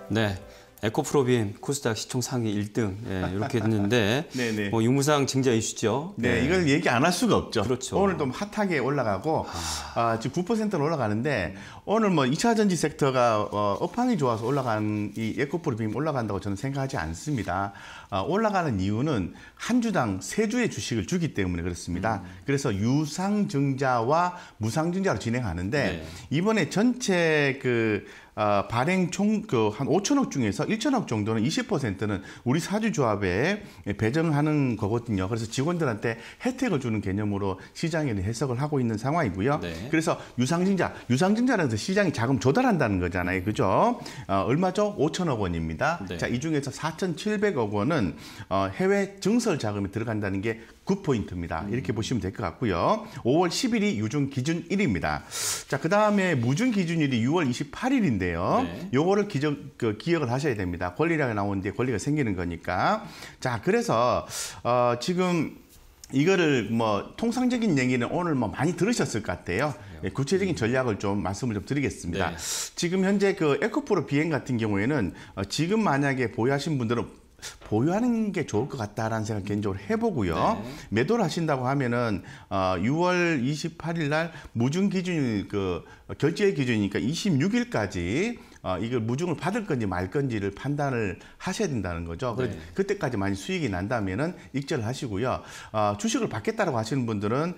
네. 에코프로빔 코스닥 시총 상위 1등 이렇게 됐는데 네네. 뭐 유무상 증자 이슈죠. 네, 이걸 얘기 안 할 수가 없죠. 그렇죠. 오늘 좀 핫하게 올라가고 지금 9%로 올라가는데 오늘 뭐 2차 전지 섹터가 업황이 좋아서 올라간 이 에코프로빔 올라간다고 저는 생각하지 않습니다. 올라가는 이유는 한 주당 3주의 주식을 주기 때문에 그렇습니다. 그래서 유상증자와 무상증자로 진행하는데 네. 이번에 전체 발행 총 한 5천억 중에서 1천억 정도는 20%는 우리 사주조합에 배정하는 거거든요. 그래서 직원들한테 혜택을 주는 개념으로 시장에 해석을 하고 있는 상황이고요. 네. 그래서 유상증자라는 것은 시장이 자금 조달한다는 거잖아요. 그죠? 얼마죠? 5천억 원입니다. 네. 자, 이 중에서 4,700억 원은 해외 증설 자금이 들어간다는 게 9포인트입니다. 이렇게 보시면 될 것 같고요. 5월 10일이 유증 기준일입니다. 자, 그 다음에 무증 기준일이 6월 28일인데요. 네. 요거를 기억을 하셔야 됩니다. 권리량이 나오는데 권리가 생기는 거니까. 자, 그래서 지금 이거를 뭐 통상적인 얘기는 오늘 뭐 많이 들으셨을 것 같아요. 구체적인 전략을 좀 말씀을 좀 드리겠습니다. 네. 지금 현재 그 에코프로 비행 같은 경우에는 지금 만약에 보유하신 분들은 보유하는 게 좋을 것 같다라는 생각 개인적으로 해보고요. 네. 매도를 하신다고 하면은 6월 28일 날 무증 기준일 결제 기준이니까 26일까지 이걸 무증을 받을 건지 말 건지를 판단을 하셔야 된다는 거죠. 그래서 네. 그때까지 많이 수익이 난다면은 익절을 하시고요. 주식을 받겠다라고 하시는 분들은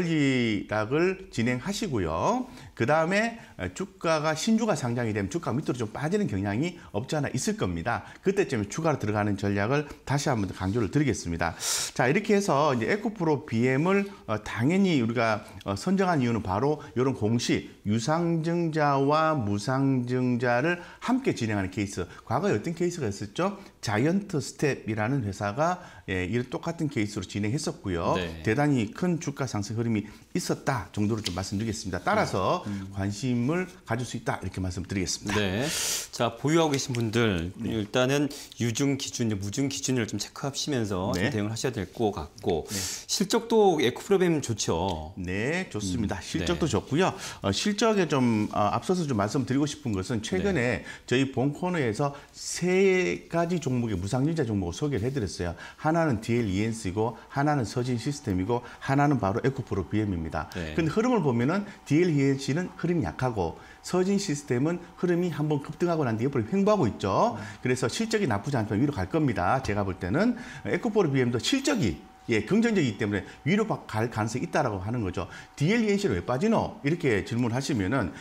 권리락을 진행하시고요. 그 다음에 주가가 신주가 상장이 되면 주가 밑으로 좀 빠지는 경향이 없지 않아 있을 겁니다. 그때쯤에 추가로 들어가는 전략을 다시 한번 더 강조를 드리겠습니다. 자, 이렇게 해서 이제 에코프로 BM을 당연히 우리가 선정한 이유는 바로 이런 공식 유상증자와 무상증자를 함께 진행하는 케이스. 과거에 어떤 케이스가 있었죠? 자이언트 스텝이라는 회사가 이런 똑같은 케이스로 진행했었고요. 네. 대단히 큰 주가 상승 흐름이 있었다 정도로 좀 말씀드리겠습니다. 따라서 관심을 가질 수 있다 이렇게 말씀드리겠습니다. 네. 자, 보유하고 계신 분들 일단은 유증 기준, 무증 기준을 좀 체크하시면서 네. 좀 대응을 하셔야 될 것 같고 실적도 에코프로빔 좋죠. 네, 좋습니다. 실적도 네. 좋고요. 실적에 좀 앞서서 좀 말씀드리고 싶은 것은 최근에 저희 본 코너에서 3가지 종목의 무상증자 종목을 소개를 해드렸어요. 하나는 DLENS이고 하나는 서진 시스템이고 하나는 바로 에코프로 BM입니다. 네. 근데 흐름을 보면은 DLENS는 흐름이 약하고 서진 시스템은 흐름이 한번 급등하고 난 뒤에 옆으로 횡보하고 있죠. 그래서 실적이 나쁘지 않다면 위로 갈 겁니다. 제가 볼 때는 에코프로 BM도 실적이 긍정적이기 때문에 위로 갈 가능성이 있다라고 하는 거죠. DLENC는 왜 빠지노? 이렇게 질문하시면은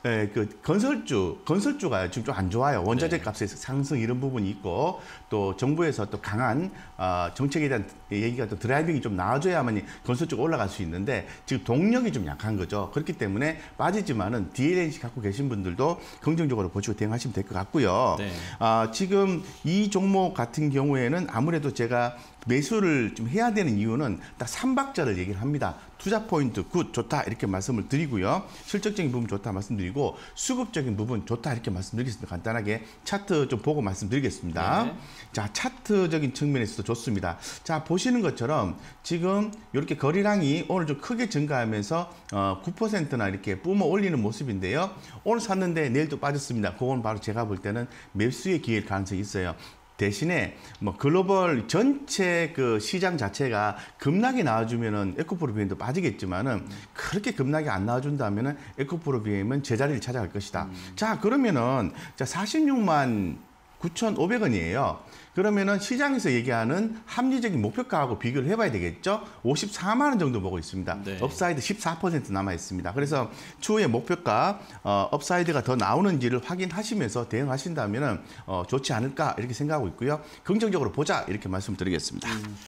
건설주가 지금 좀 안 좋아요. 원자재 값의 상승 이런 부분이 있고 또 정부에서 또 강한 정책에 대한 얘기가 또 드라이빙이 좀 나와줘야만 건설주가 올라갈 수 있는데 지금 동력이 좀 약한 거죠. 그렇기 때문에 빠지지만은 DLNC 갖고 계신 분들도 긍정적으로 보시고 대응하시면 될 것 같고요. 네. 지금 이 종목 같은 경우에는 아무래도 제가 매수를 좀 해야 되는 이유는 딱 3박자를 얘기를 합니다. 투자 포인트 굿 좋다 이렇게 말씀을 드리고요. 실적적인 부분 좋다 말씀드리고 수급적인 부분 좋다 이렇게 말씀드리겠습니다. 간단하게 차트 좀 보고 말씀드리겠습니다. 네. 자, 차트적인 측면에서도 좋습니다. 자, 보시는 것처럼 지금 이렇게 거래량이 오늘 좀 크게 증가하면서 9%나 이렇게 뿜어 올리는 모습인데요. 오늘 샀는데 내일 또 빠졌습니다. 그건 바로 제가 볼 때는 매수의 기회일 가능성이 있어요. 대신에 뭐 글로벌 전체 시장 자체가 급락이 나와주면은 에코프로 BM도 빠지겠지만은 그렇게 급락이 안 나와준다면은 에코프로 BM은 제자리를 찾아갈 것이다. 자, 그러면은 46만 9,500원이에요. 그러면은 시장에서 얘기하는 합리적인 목표가하고 비교를 해봐야 되겠죠? 54만 원 정도 보고 있습니다. 네. 업사이드 14% 남아 있습니다. 그래서 추후에 목표가 업사이드가 더 나오는지를 확인하시면서 대응하신다면은 좋지 않을까 이렇게 생각하고 있고요. 긍정적으로 보자 이렇게 말씀드리겠습니다.